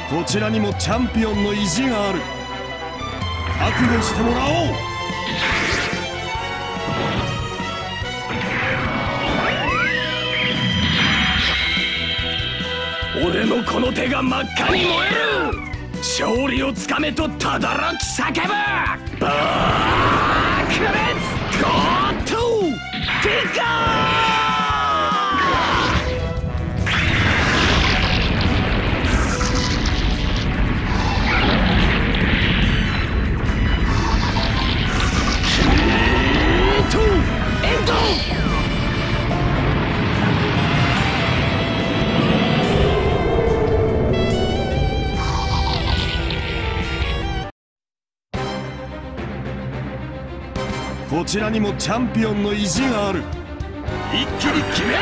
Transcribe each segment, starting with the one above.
こちらにもチャンピオンの意地がある。覚悟してもらおう。 俺のこの手が真っ赤に燃える。勝利をつかめと轟き叫ぶ。爆裂ゴートピカーエンド。 こちらにもチャンピオンの意地がある。 一気に決める。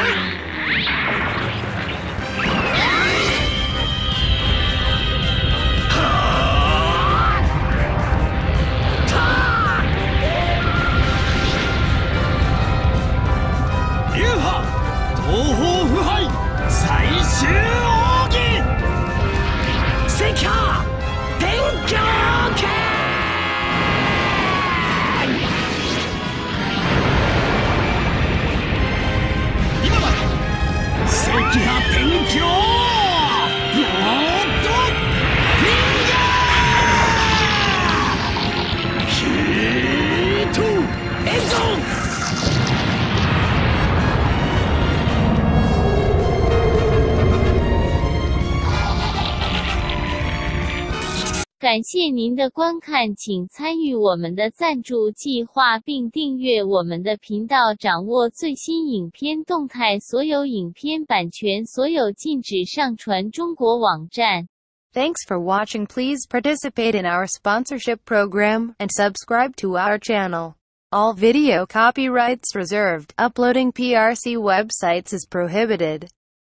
流派東方腐敗最終奥義赤波天狂剣。赤波天狂ロードフィンガーヒートエンド。 感谢您的观看，请参与我们的赞助计划并订阅我们的频道，掌握最新影片动态。所有影片版权所有，禁止上传中国网站。 Thanks for watching. Please participate in our sponsorship program and subscribe to our channel. All video copyrights reserved. Uploading PRC websites is prohibited.